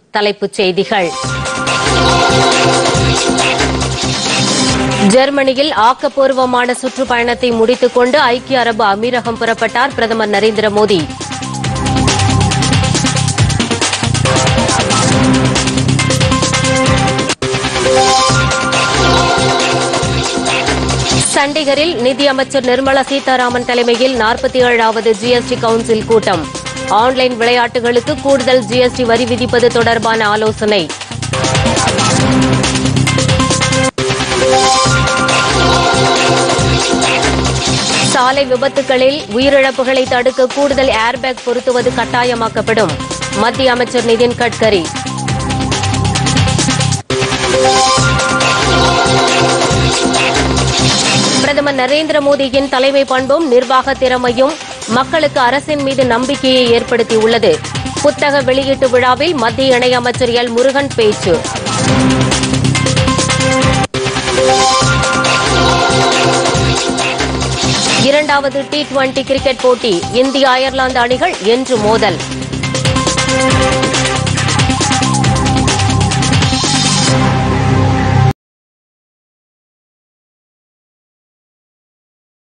தலைப்புச் செய்திகள். ஜெர்மனியில் ஆக்கப்பூர்வமான சுற்றுப்பயணத்தை முடித்துக் கொண்டு ஐக்கிய அரபு அமீரகம் புறப்பட்டார் பிரதமர் நரேந்திர மோடி. சண்டிகரில் நிதியமைச்சர் நிர்மலா சீதாராமன் தலைமையில் 47வது ஜிஎஸ்டி கவுன்சில் கூட்டம். ஆன்லைன் விளையாட்டுகளுக்கு கூடுதல் ஜிஎஸ்டி வரி விதிப்பது தொடர்பான ஆலோசனை. சாலை விபத்துகளில் உயிரிழப்புகளை தடுக்க கூடுதல் ஏர்பேக் பொருத்துவது கட்டாயமாக்கப்படும். மத்திய அமைச்சர் நிதின் கட்கரி. பிரதமர் நரேந்திர மோடியின் தலைமை பண்பும் நிர்வாக திறமையும் மக்களுக்கு அரசின் மீது நம்பிக்கையை ஏற்படுத்தியுள்ளது. புத்தக வெளியீட்டு விழாவில் மத்திய இணையமைச்சர் எல் முருகன் பேச்சு. இரண்டாவது T20 கிரிக்கெட் போட்டி. இந்திய அயர்லாந்து அணிகள் இன்று மோதல்.